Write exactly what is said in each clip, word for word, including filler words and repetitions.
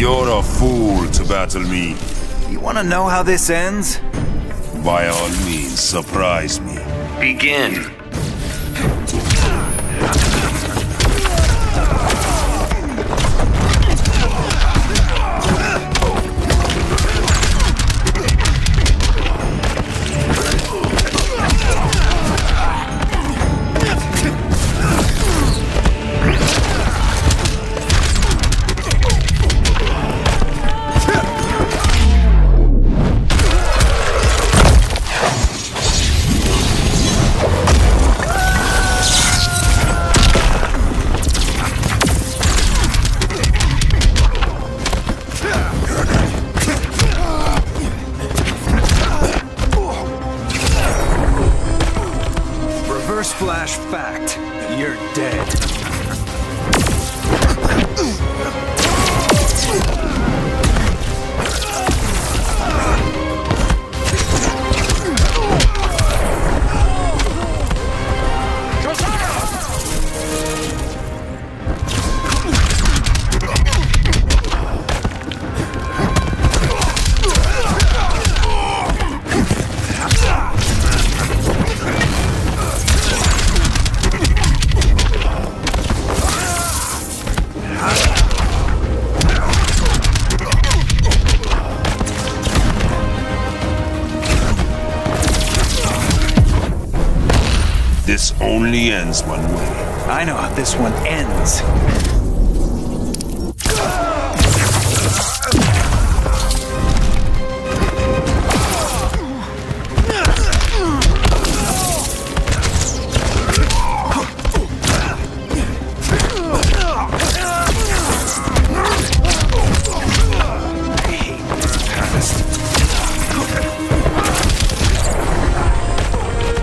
You're a fool to battle me. You want to know how this ends? By all means, surprise me. Begin. Flash fact, you're dead. This only ends one way. I know how this one ends.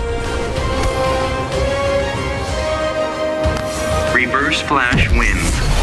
Reverse Flash wins.